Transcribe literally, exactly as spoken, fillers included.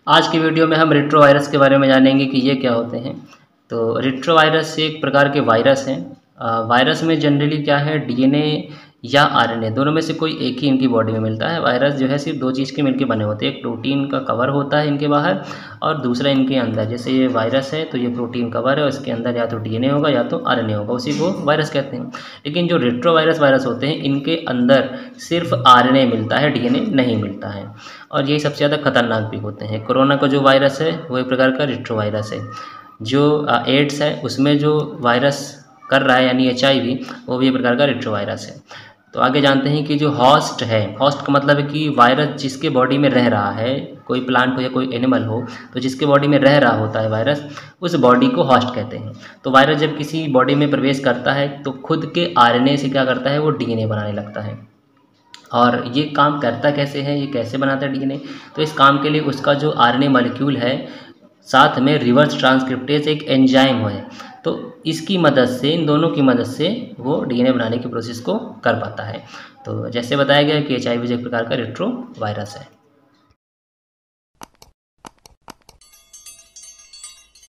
आज की वीडियो में हम रेट्रोवायरस के बारे में जानेंगे कि ये क्या होते हैं। तो रेट्रोवायरस एक प्रकार के वायरस हैं। अ, वायरस में जनरली क्या है, डीएनए या आरएनए दोनों में से कोई एक ही इनकी बॉडी में मिलता है। वायरस जो है सिर्फ दो चीज़ के मिलके बने होते हैं, एक प्रोटीन का कवर होता है इनके बाहर और दूसरा इनके अंदर। जैसे ये वायरस है तो ये प्रोटीन कवर है और इसके अंदर या तो डीएनए होगा या तो आरएनए होगा, उसी को वायरस कहते हैं। लेकिन जो रेट्रोवायरस वायरस होते हैं इनके अंदर सिर्फ आरएनए मिलता है, डीएनए नहीं मिलता है और यही सबसे ज़्यादा खतरनाक भी होते हैं। कोरोना का जो वायरस है वो एक प्रकार का रेट्रोवायरस है। जो एड्स है उसमें जो वायरस कर रहा है यानी एचआईवी, वो भी एक प्रकार का रेट्रोवायरस है। तो आगे जानते हैं कि जो होस्ट है, होस्ट का मतलब है कि वायरस जिसके बॉडी में रह रहा है, कोई प्लांट हो या कोई एनिमल हो, तो जिसके बॉडी में रह रहा होता है वायरस, उस बॉडी को होस्ट कहते हैं। तो वायरस जब किसी बॉडी में प्रवेश करता है तो खुद के आरएनए से क्या करता है, वो डीएनए बनाने लगता है। और ये काम करता कैसे है, ये कैसे बनाता है डीएनए, तो इस काम के लिए उसका जो आरएनए मॉलिक्यूल है, साथ में रिवर्स ट्रांसक्रिप्टेज एक एंजाइम है, तो इसकी मदद से, इन दोनों की मदद से वो डीएनए बनाने की प्रोसेस को कर पाता है। तो जैसे बताया गया कि एचआईवी एक प्रकार का रेट्रो वायरस है।